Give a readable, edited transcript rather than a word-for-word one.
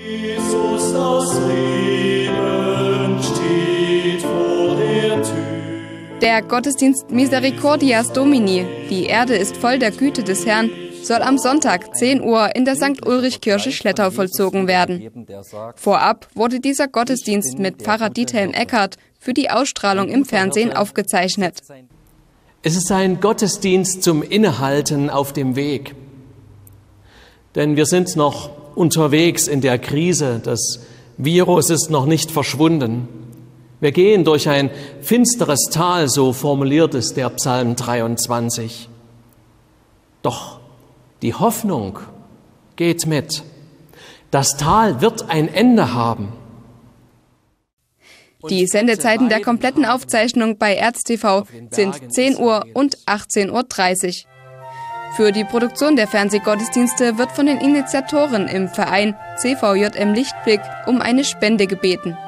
Jesus, das Leben steht vor der Tür. Der Gottesdienst Misericordias Domini, die Erde ist voll der Güte des Herrn, soll am Sonntag 10 Uhr in der St. Ulrich-Kirche Schlettau vollzogen werden. Vorab wurde dieser Gottesdienst mit Pfarrer Diethelm Eckert für die Ausstrahlung im Fernsehen aufgezeichnet. Es ist ein Gottesdienst zum Innehalten auf dem Weg. Denn wir sind noch unterwegs in der Krise. Das Virus ist noch nicht verschwunden. Wir gehen durch ein finsteres Tal, so formuliert es der Psalm 23. Doch die Hoffnung geht mit. Das Tal wird ein Ende haben. Die Sendezeiten der kompletten Aufzeichnung bei ErzTV sind 10 Uhr und 18:30 Uhr. Für die Produktion der Fernsehgottesdienste wird von den Initiatoren im Verein CVJM Lichtblick um eine Spende gebeten.